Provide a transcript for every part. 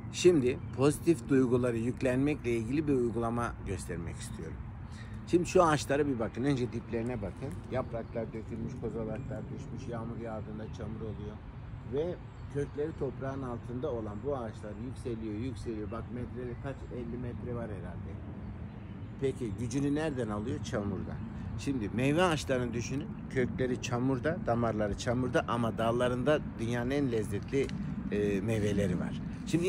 Şimdi pozitif duyguları yüklenmekle ilgili bir uygulama göstermek istiyorum. Şimdi şu ağaçlara bir bakın. Önce diplerine bakın. Yapraklar dökülmüş, kozalaklar düşmüş, yağmur yağdığında çamur oluyor. Ve kökleri toprağın altında olan bu ağaçlar yükseliyor, yükseliyor. Bak metreleri kaç? 50 metre var herhalde. Peki gücünü nereden alıyor? Çamurdan. Şimdi meyve ağaçlarını düşünün. Kökleri çamurda, damarları çamurda ama dallarında dünyanın en lezzetli meyveleri var. Şimdi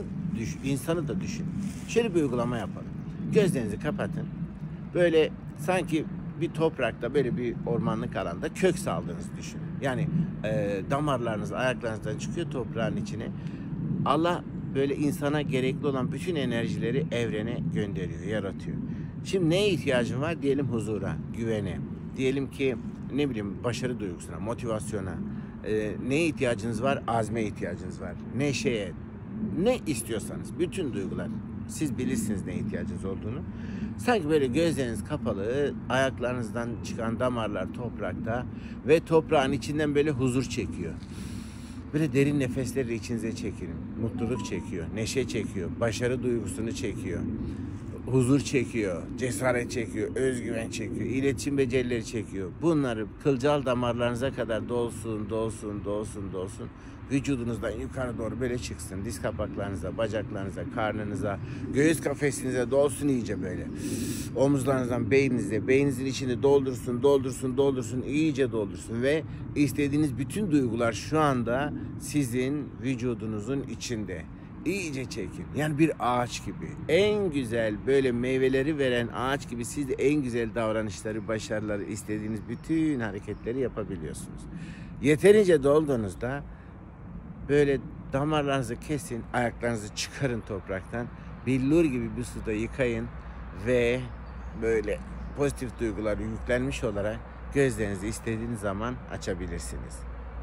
insanı da düşün. Şöyle bir uygulama yapalım. Gözlerinizi kapatın. Böyle sanki bir toprakta, böyle bir ormanlık alanda kök saldığınızı düşünün. Yani damarlarınız ayaklarınızdan çıkıyor toprağın içine. Allah böyle insana gerekli olan bütün enerjileri evrene gönderiyor, yaratıyor. Şimdi neye ihtiyacın var? Diyelim huzura, güvene. Diyelim ki ne bileyim başarı duygusuna, motivasyona. Neye ihtiyacınız var? Azme ihtiyacınız var. Neşeye. Ne istiyorsanız. Bütün duygular. Siz bilirsiniz neye ihtiyacınız olduğunu. Sanki böyle gözleriniz kapalı, ayaklarınızdan çıkan damarlar toprakta ve toprağın içinden böyle huzur çekiyor. Böyle derin nefesleri içinize çekin. Mutluluk çekiyor, neşe çekiyor, başarı duygusunu çekiyor, huzur çekiyor, cesaret çekiyor, özgüven çekiyor, iletişim becerileri çekiyor. Bunları kılcal damarlarınıza kadar dolsun, dolsun, dolsun, dolsun. Vücudunuzdan yukarı doğru böyle çıksın. Diz kapaklarınıza, bacaklarınıza, karnınıza, göğüs kafesinize dolsun iyice böyle. Omuzlarınızdan beyninize, beyninizin içini doldursun, doldursun, doldursun, iyice doldursun ve istediğiniz bütün duygular şu anda sizin vücudunuzun içinde. İyice çekin. Yani bir ağaç gibi. En güzel böyle meyveleri veren ağaç gibi siz de en güzel davranışları, başarıları, istediğiniz bütün hareketleri yapabiliyorsunuz. Yeterince dolduğunuzda böyle damarlarınızı kesin, ayaklarınızı çıkarın topraktan. Billur gibi bir suda yıkayın ve böyle pozitif duygular yüklenmiş olarak gözlerinizi istediğiniz zaman açabilirsiniz.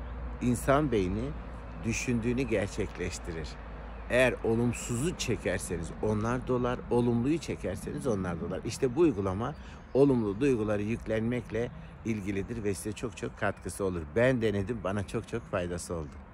İnsan beyni düşündüğünü gerçekleştirir. Eğer olumsuzu çekerseniz onlar dolar, olumluyu çekerseniz onlar dolar. İşte bu uygulama olumlu duyguları yüklenmekle ilgilidir ve size çok çok katkısı olur. Ben denedim, bana çok çok faydası oldu.